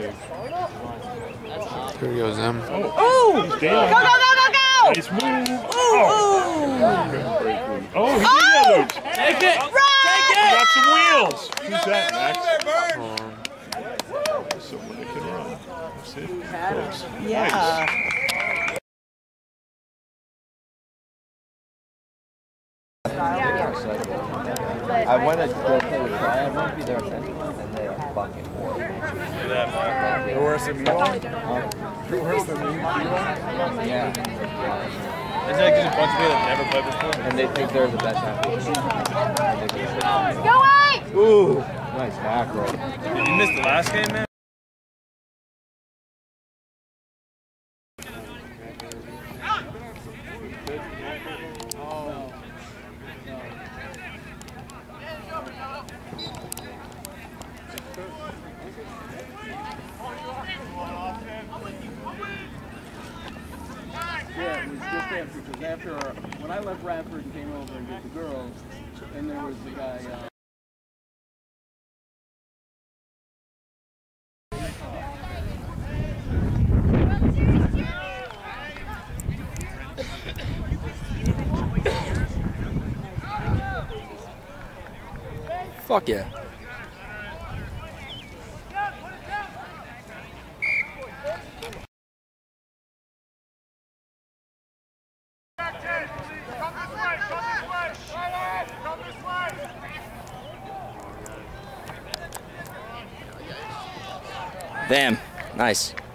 Here goes him. Oh! Go, go, go, go, go! Nice move. Oh! Oh, he yellows. Take it! He Run! got some wheels. Who's that, Max? Someone that can run. That's it. Close. Yeah. Nice. I went to go play with Brian. I won't be there next month, and they are fucking horrible. They're worse than you are? They're worse than you are? Yeah. Isn't that just a bunch of people that never played before? And they think they're the best athletes. Go away! Ooh, nice macro. Did you miss the last game, man? Yeah, it was just after, because after when I left Radford and came over and did the girls, then there was the guy. Fuck yeah. Damn, nice.